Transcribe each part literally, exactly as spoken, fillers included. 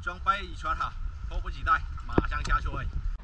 准备一圈哈，迫不及待，马上下水。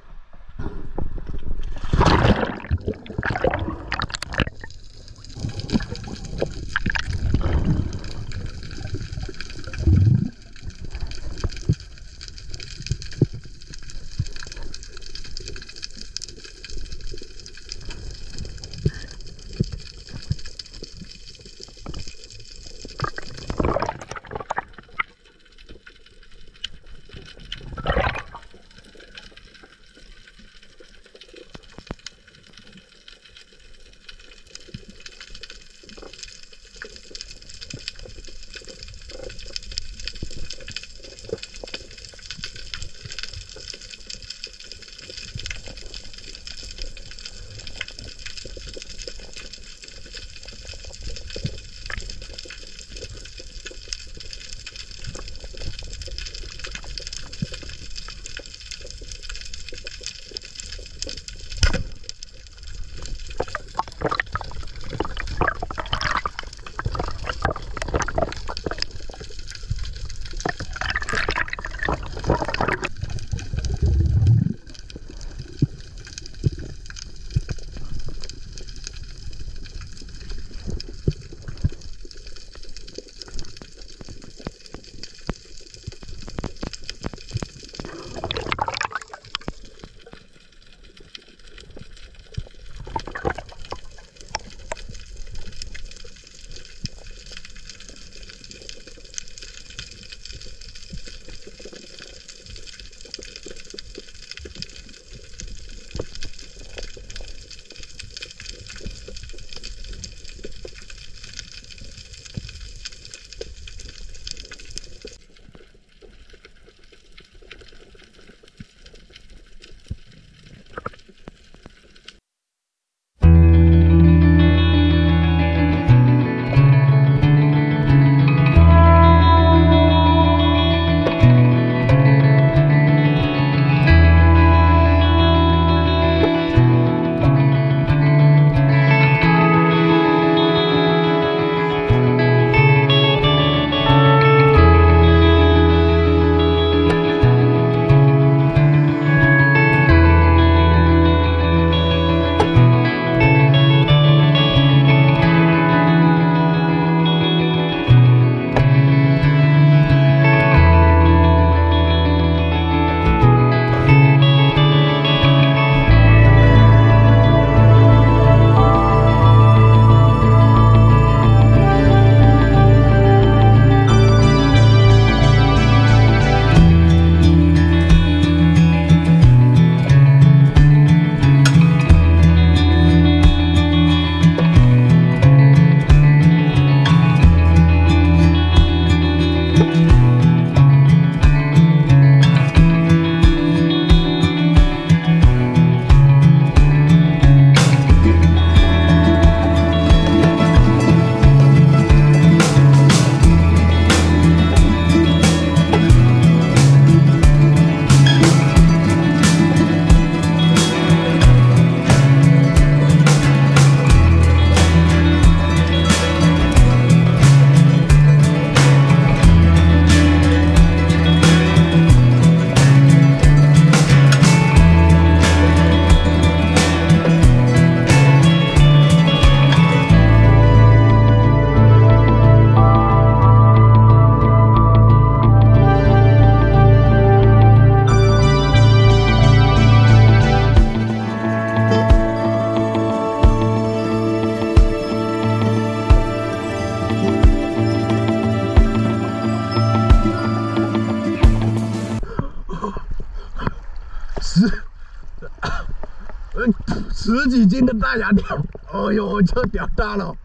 十几斤的大牙条，哎呦，这屌大了，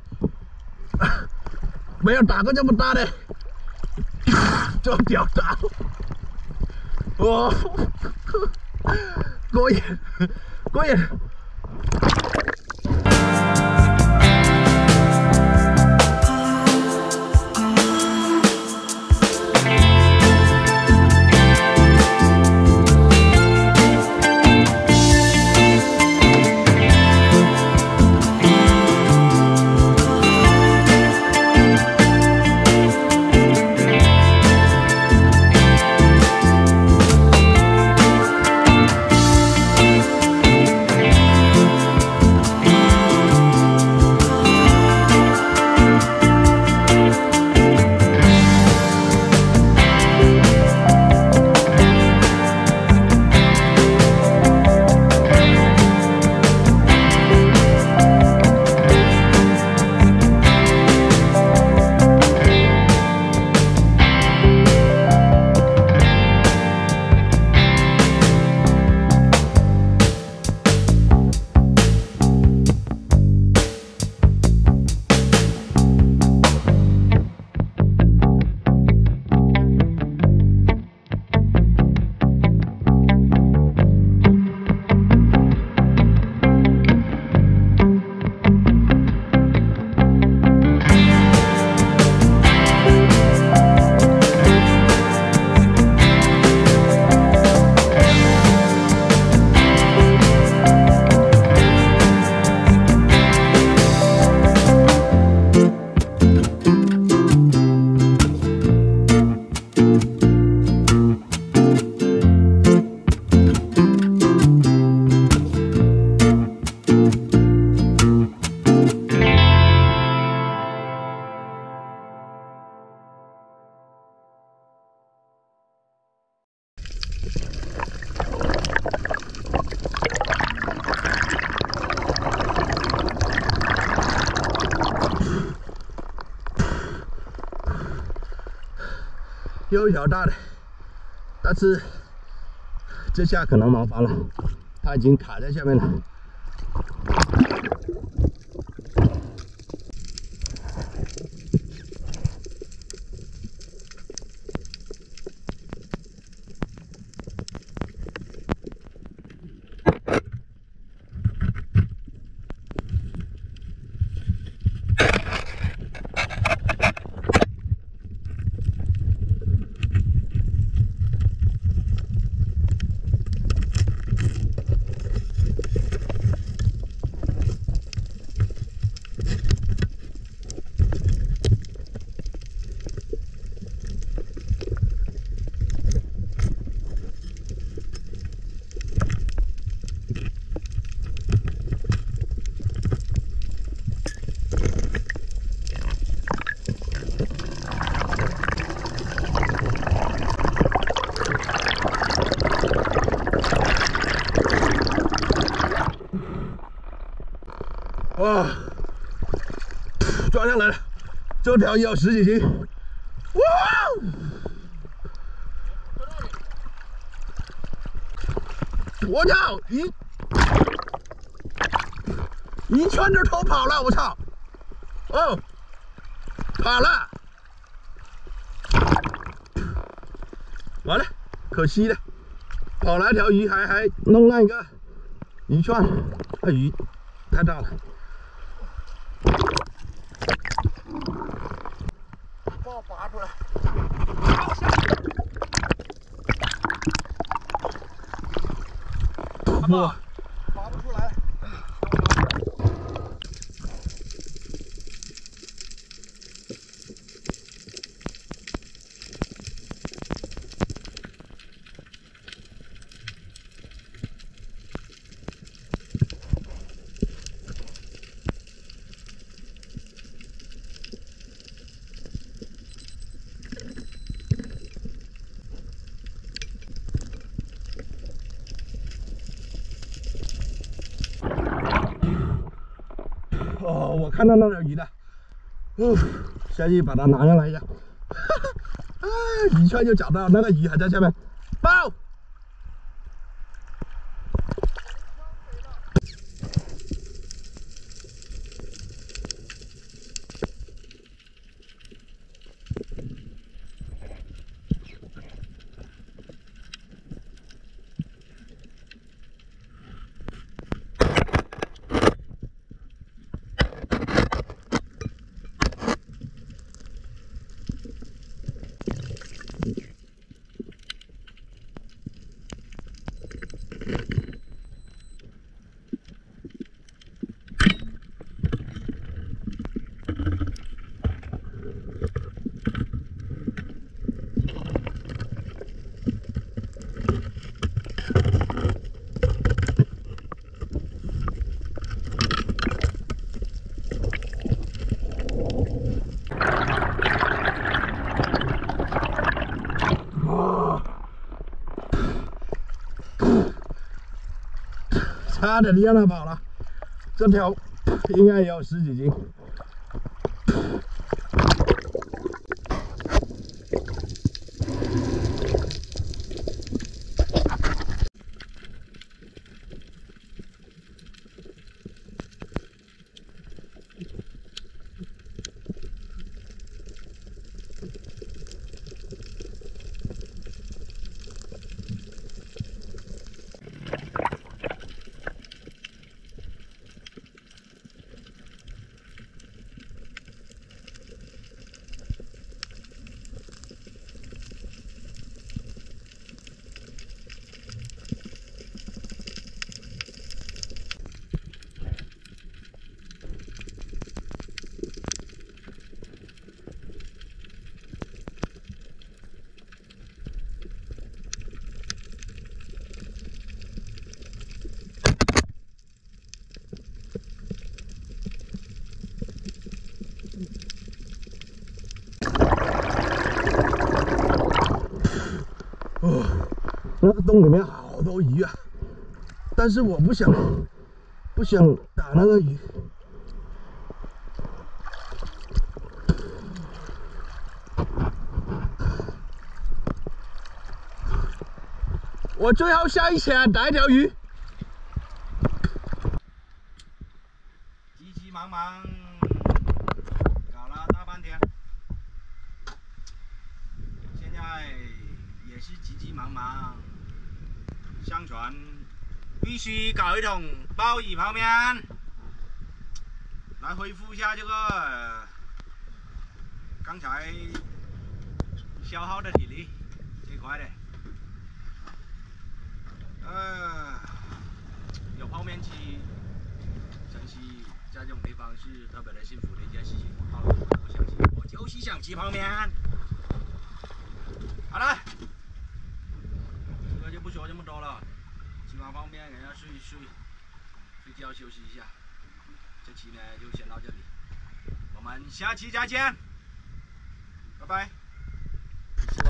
没有打过这么大的，这屌大，哇，过瘾，过瘾。 又一条大的，但是这下可能麻烦了，它已经卡在下面了。哇，抓上来了，这条也有十几斤，哇！我操，一一圈就偷跑了，我操！哦，跑了，完了，可惜了，跑来条鱼还还弄那个一串，那鱼太大了。 把我拔出来！我拔不出来。哦，我看到那条鱼了，哦，下去把它拿上来一下。啊，一圈就找到那个鱼还在下面，抱！差点让它跑了，这条应该也有十几斤。哦，那个洞里面好多鱼啊，但是我不想不想打那个鱼。 我最后下一潜逮条鱼。 急急忙忙搞了大半天，现在也是急急忙忙上船，必须搞一桶鲍鱼泡面，来恢复一下这个刚才消耗的体力，这块的。 呃，有泡面吃，真是在这种地方是特别的幸福的一件事情。好，我想吃，我就是想吃泡面。好了，这个就不说这么多了，吃完泡面人家睡一睡，睡觉休息一下。这期呢就先到这里，我们下期再见，拜拜。